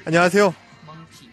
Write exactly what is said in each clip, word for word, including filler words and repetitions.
안녕하세요. Monkey.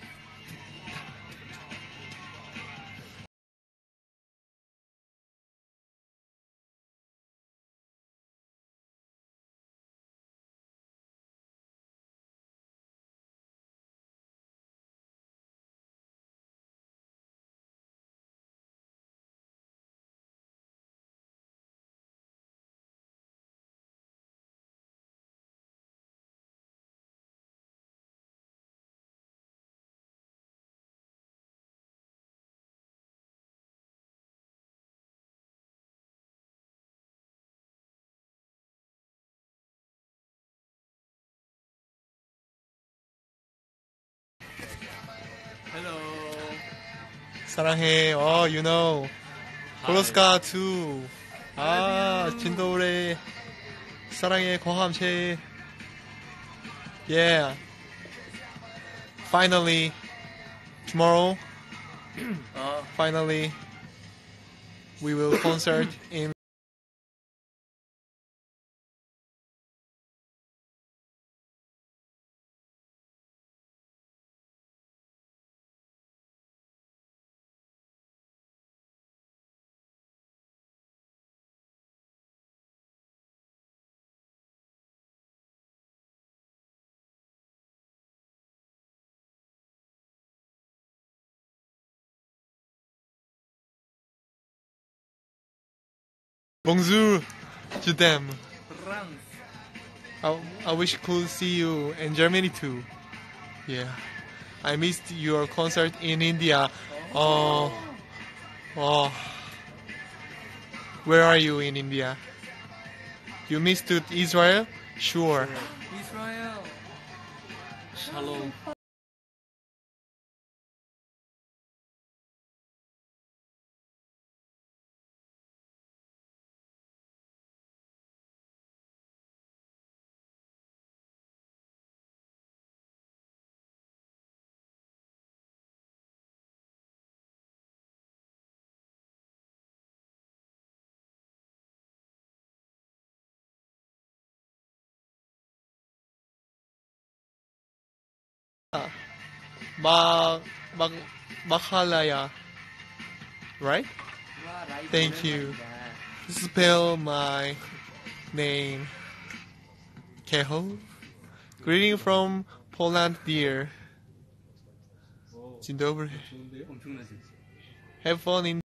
Hello. 사랑해. Oh, you know. 콜로스카 투. 아, 진도울의 사랑해 고함체. Yeah. Finally. Tomorrow. 어, Finally. We will concert in Bonjour to them. France. I, I wish could see you in Germany too. Yeah. I missed your concert in India. Oh. Oh. Where are you in India? You missed to Israel? Sure. Israel. Shalom. Ma, ma, Mahalaya. Right? 와, 라이브 Thank you. 오랜만이다. Spell my name. Keho. Greeting from Poland, dear. Dzień dobry. 좋은데요? 엄청나지? Have fun in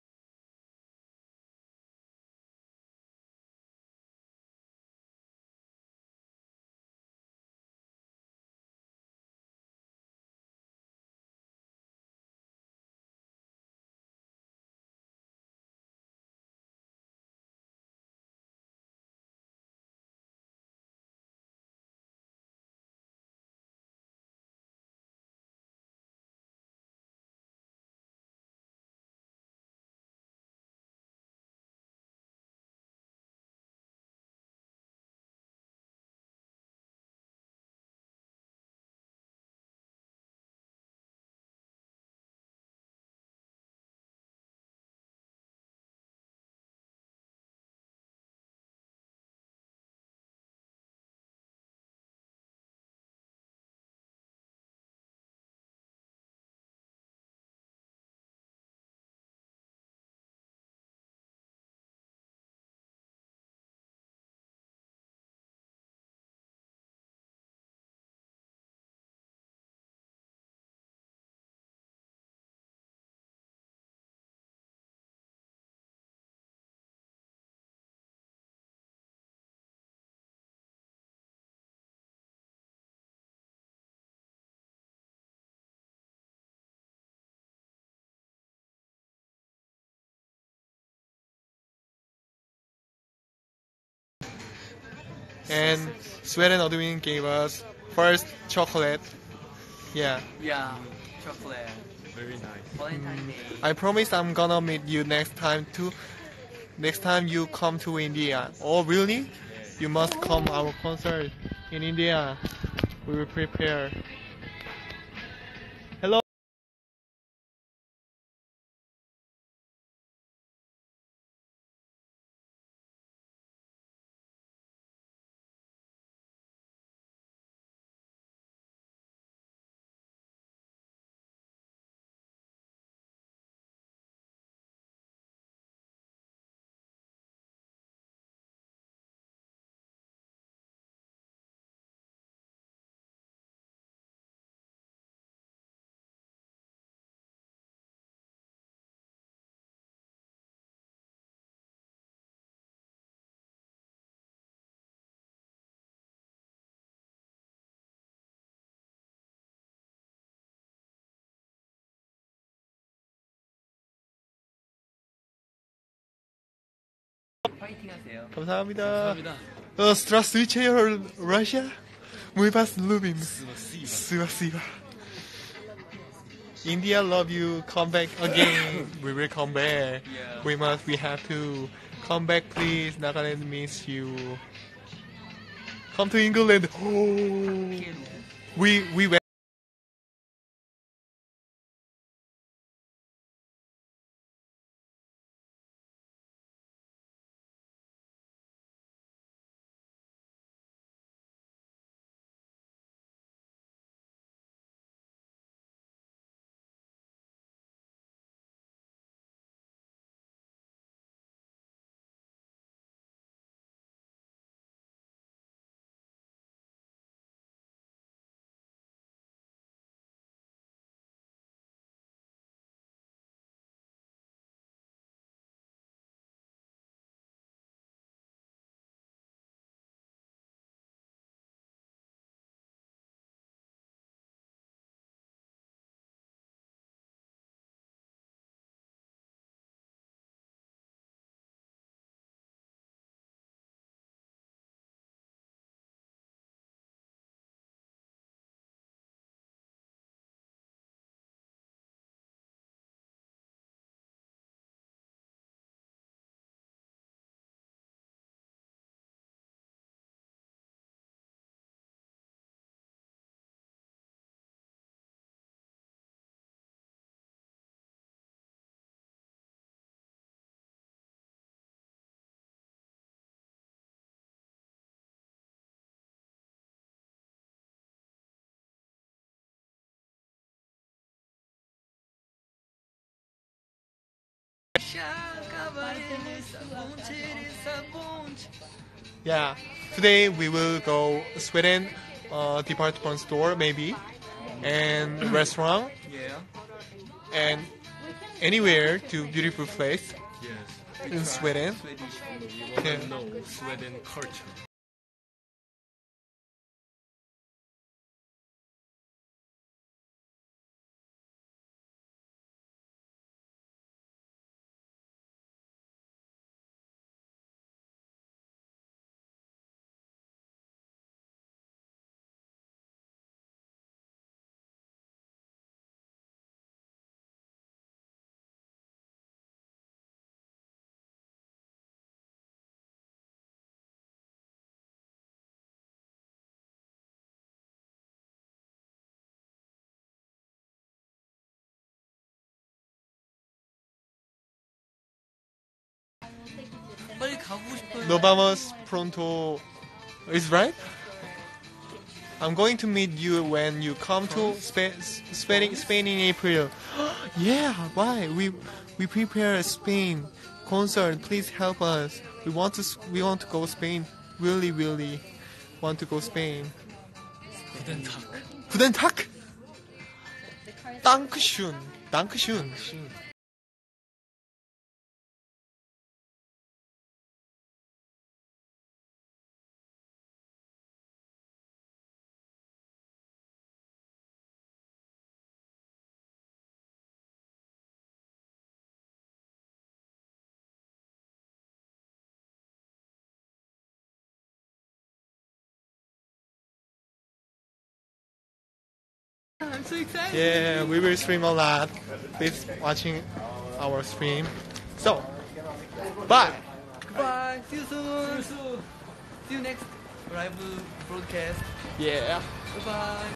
and Sweden Odwin gave us first chocolate. Yeah. Yeah, chocolate. Very nice. Valentine Day. I promise I'm gonna meet you next time too. Next time you come to India. Oh really? You must come our concert in India. We will prepare. Hello. 파이팅 하세요. 감사합니다. 감사합니다. Uh, Здравствуйте, Russia. Мы вас любим. Спасибо. Спасибо. India love you. Come back again. We will come back. Yeah. We must. We have to come back, please. Nagaland miss you. Come to England. Oh. We we went. Yeah. Today we will go Sweden uh, department store maybe, and restaurant, Yeah. and anywhere to beautiful place Yes. in Sweden. Swedish. We want Yeah. to know Sweden culture. 빨리 가고 싶어요. Nos vamos pronto. Is right? I'm going to meet you when you come to Spain, Spain, Spain in April. Yeah, why? We we prepare a Spain concert. Please help us. We want to s- we want to go Spain. Really, really want to go Spain. Guten Tag. Guten Tag. Dankeschön. Dankeschön. I'm so excited. Yeah, we will stream a lot. Please watching our stream. So, bye. Bye. See you soon. See you next live broadcast. Yeah. Bye bye.